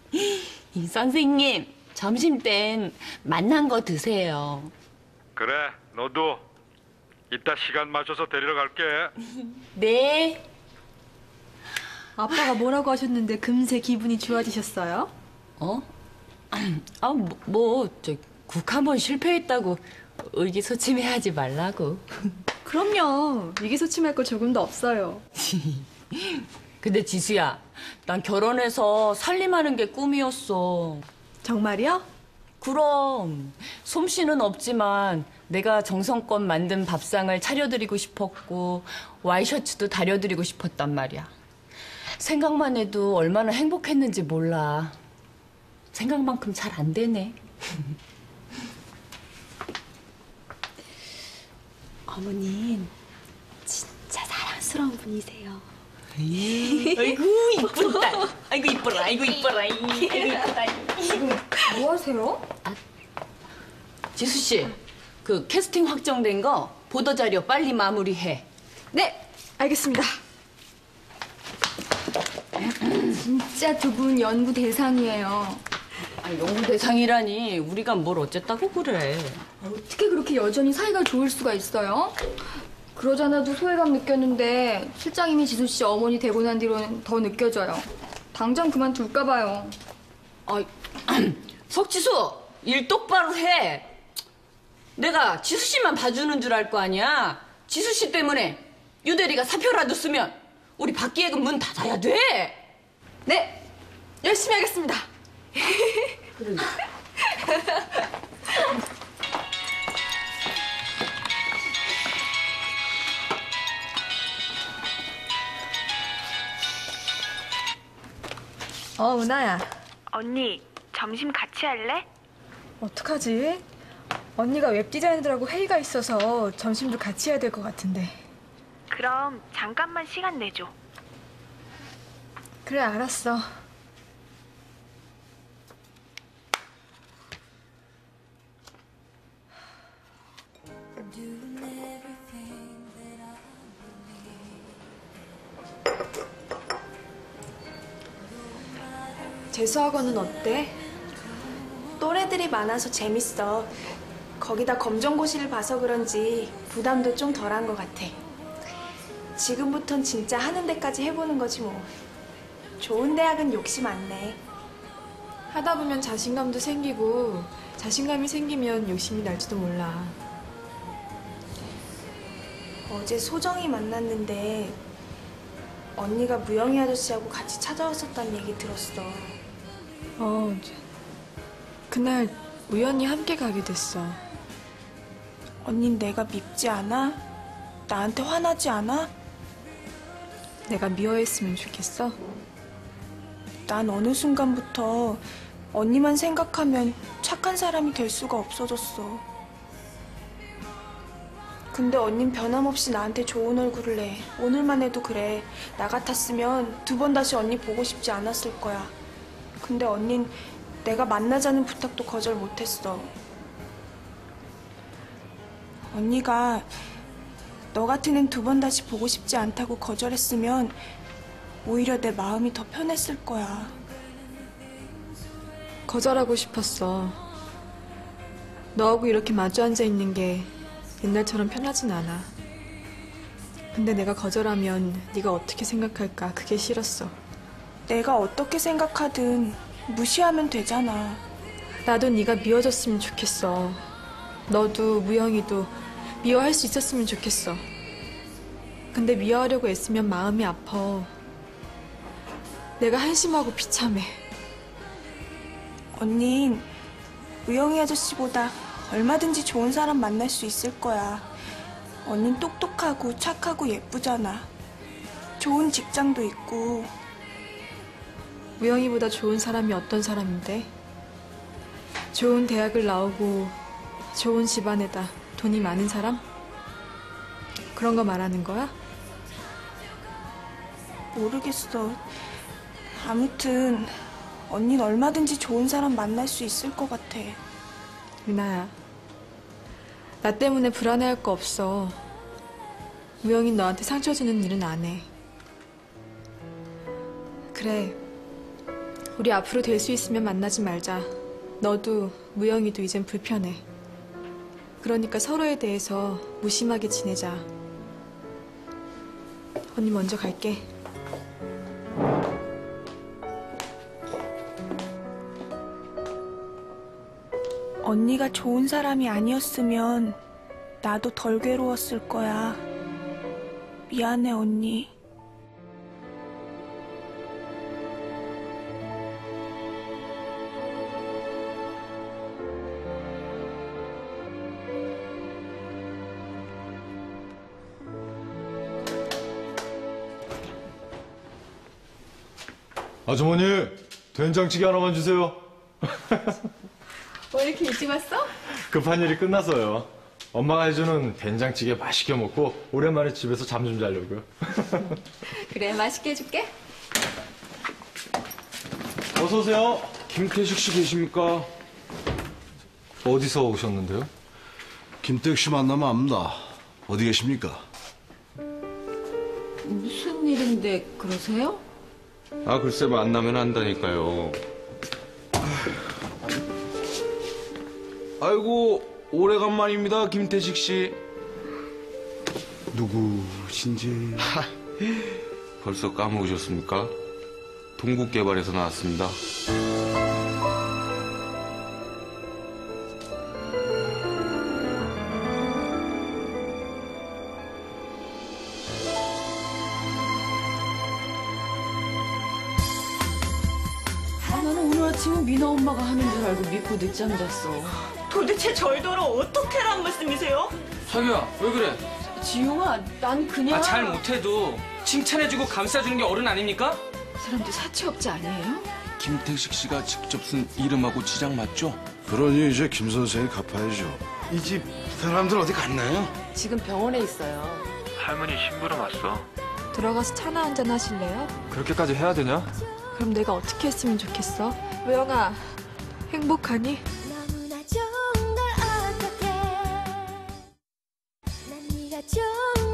선생님, 점심땐 맛난 거 드세요. 그래, 너도 이따 시간 맞춰서 데리러 갈게. 네. 아빠가 뭐라고 하셨는데 금세 기분이 좋아지셨어요? 어? 국 한 번 실패했다고 의기소침해하지 말라고. 그럼요. 위기소침할 거 조금도 없어요. 근데 지수야, 난 결혼해서 살림하는 게 꿈이었어. 정말이요? 그럼 솜씨는 없지만 내가 정성껏 만든 밥상을 차려드리고 싶었고 와이셔츠도 다려드리고 싶었단 말이야. 생각만 해도 얼마나 행복했는지 몰라. 생각만큼 잘 안 되네. 어머님, 진짜 사랑스러운 분이세요. 아이고 이쁜 딸. 아이고 이뻐라. 아이고 이뻐라. 아이고 이쁘다. 뭐 하세요? 지수 씨, 그 캐스팅 확정된 거 보도 자료 빨리 마무리해. 네, 알겠습니다. 진짜 두 분 연구 대상이에요. 아니, 연구 대상이라니 우리가 뭘 어쨌다고 그래. 어떻게 그렇게 여전히 사이가 좋을 수가 있어요? 그러잖아도 소외감 느꼈는데 실장님이 지수 씨 어머니 되고 난 뒤로는 더 느껴져요. 당장 그만둘까 봐요. 석지수, 일 똑바로 해. 내가 지수 씨만 봐주는 줄 알 거 아니야. 지수 씨 때문에 유대리가 사표라도 쓰면 우리 박기획은 문 닫아야 돼. 네, 열심히 하겠습니다. 그래. 은하야. 언니, 점심 같이 할래? 어떡하지? 언니가 웹디자이너들하고 회의가 있어서 점심도 같이 해야 될 것 같은데. 그럼 잠깐만 시간 내줘. 그래, 알았어. 재수학원은 어때? 또래들이 많아서 재밌어. 거기다 검정고시를 봐서 그런지 부담도 좀 덜한 것 같아. 지금부턴 진짜 하는 데까지 해보는 거지 뭐. 좋은 대학은 욕심 많네. 하다 보면 자신감도 생기고 자신감이 생기면 욕심이 날지도 몰라. 어제 소정이 만났는데 언니가 무영이 아저씨하고 같이 찾아왔었다는 얘기 들었어. 그날 우연히 함께 가게 됐어. 언닌 내가 밉지 않아? 나한테 화나지 않아? 내가 미워했으면 좋겠어? 난 어느 순간부터 언니만 생각하면 착한 사람이 될 수가 없어졌어. 근데 언닌 변함없이 나한테 좋은 얼굴을 내. 오늘만 해도 그래. 나 같았으면 두 번 다시 언니 보고 싶지 않았을 거야. 근데 언닌 내가 만나자는 부탁도 거절 못했어. 언니가 너 같은 앤 두 번 다시 보고 싶지 않다고 거절했으면 오히려 내 마음이 더 편했을 거야. 거절하고 싶었어. 너하고 이렇게 마주 앉아 있는 게 옛날처럼 편하진 않아. 근데 내가 거절하면 네가 어떻게 생각할까 그게 싫었어. 내가 어떻게 생각하든 무시하면 되잖아. 나도 네가 미워졌으면 좋겠어. 너도 무영이도 미워할 수 있었으면 좋겠어. 근데 미워하려고 애쓰면 마음이 아파. 내가 한심하고 비참해. 언닌 우영이 아저씨보다 얼마든지 좋은 사람 만날 수 있을 거야. 언닌 똑똑하고 착하고 예쁘잖아. 좋은 직장도 있고. 무영이보다 좋은 사람이 어떤 사람인데? 좋은 대학을 나오고 좋은 집안에다 돈이 많은 사람? 그런 거 말하는 거야? 모르겠어. 아무튼 언닌 얼마든지 좋은 사람 만날 수 있을 것 같아. 유나야, 나 때문에 불안해할 거 없어. 무영이 너한테 상처 주는 일은 안 해. 그래, 우리 앞으로 될 수 있으면 만나지 말자. 너도 무영이도 이젠 불편해. 그러니까 서로에 대해서 무심하게 지내자. 언니 먼저 갈게. 언니가 좋은 사람이 아니었으면 나도 덜 괴로웠을 거야. 미안해, 언니. 아주머니, 된장찌개 하나만 주세요. 왜 이렇게 일찍 왔어? 급한 일이 끝나서요. 엄마가 해주는 된장찌개 맛있게 먹고 오랜만에 집에서 잠 좀 자려고요. 그래, 맛있게 해줄게. 어서 오세요. 김태식 씨 계십니까? 어디서 오셨는데요? 김태식 씨 만나면 압니다. 어디 계십니까? 무슨 일인데 그러세요? 아, 글쎄 만나면 안다니까요. 아이고, 오래간만입니다, 김태식 씨. 누구신지. 벌써 까먹으셨습니까? 동국개발에서 나왔습니다. 나는 오늘 아침에 미나 엄마가 하는 줄 알고 믿고 늦잠 잤어. 도대체 절더러 어떻게란 말씀이세요? 자기야, 왜 그래? 지용아, 난 그냥... 잘 못해도 칭찬해주고 감싸주는 게 어른 아닙니까? 사람들 사채업자 아니에요? 김태식 씨가 직접 쓴 이름하고 지장 맞죠? 그러니 이제 김 선생이 갚아야죠. 이 집 사람들 어디 갔나요? 지금 병원에 있어요. 할머니 심부름 왔어. 들어가서 차나 한잔 하실래요? 그렇게까지 해야 되냐? 그럼 내가 어떻게 했으면 좋겠어? 무영아, 행복하니? 너무나 좋은 걸 어떡해 난 네가 좋은